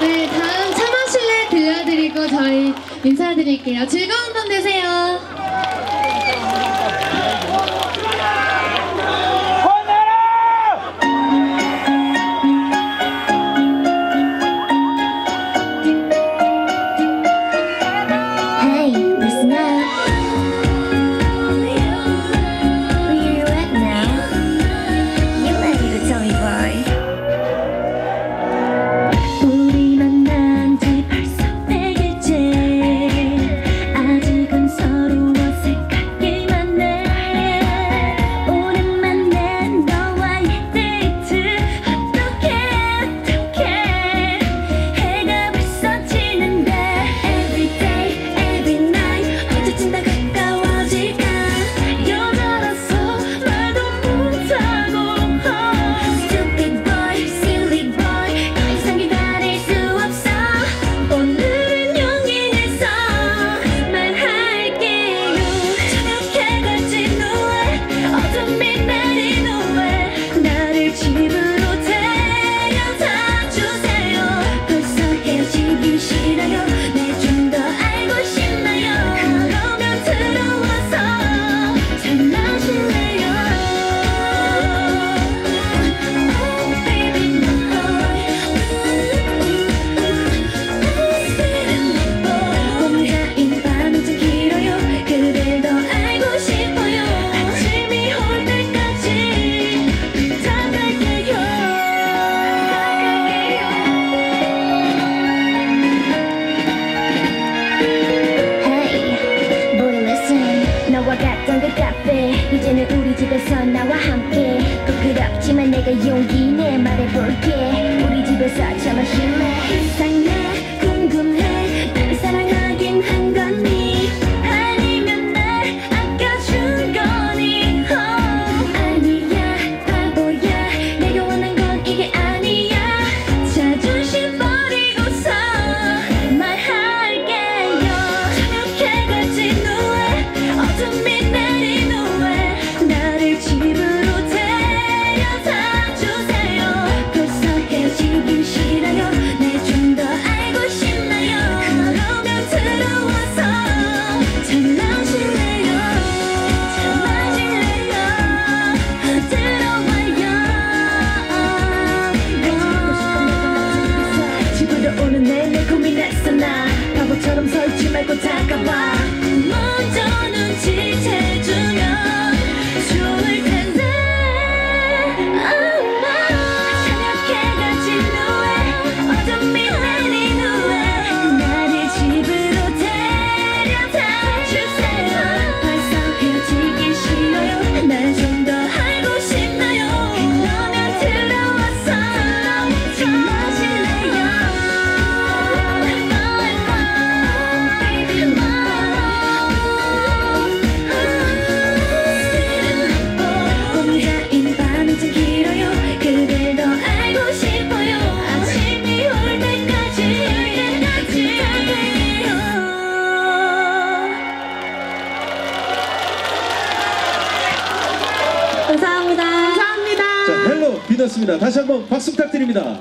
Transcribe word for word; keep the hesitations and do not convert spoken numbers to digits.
네, 다음 차 마실래 들려드리고 저희 인사드릴게요. 즐거운 밤 되세요. 이제는 우리 집에서 나와 함께 부끄럽지만 내가 용기 내 말해볼게. 우리 집에서 차 마실래? 이상해 궁금해 나를 사랑하긴 한 거니 아니면 날 아껴준 거니 oh. 아니야 바보야 내가 원한 건 이게 아니야. 자존심 버리고서 말할게요. 저녁해같이 누에 어둠이 내린 후에 나를 집으로 데려다 주세요. 벌써 헤어지기 싫어요. 내 좀 더 알고 싶나요? 그러면 들어와서 잘 마실래요? 잘 마실래요? 들어와요. 집으로 오는 내내 고민했어. 나 바보처럼 서 있지 말고 다가와. 먼저 눈치채주면 좋을 텐데 저녁해같이 누에 어둠이 내린 후에 나를 집으로 데려다 주세요. 벌써 헤어지기 싫어요. 날 좀 더 알고 싶나요? 그러면 들어와서 잘 마실래요? 혼자인 밤이 참 길어요. 그댈 더 알고 싶어요. 아침이 올 때까지 부탁해요. 감사합니다. 자, 헬로 비너스입니다. 다시 한번 박수 부탁드립니다.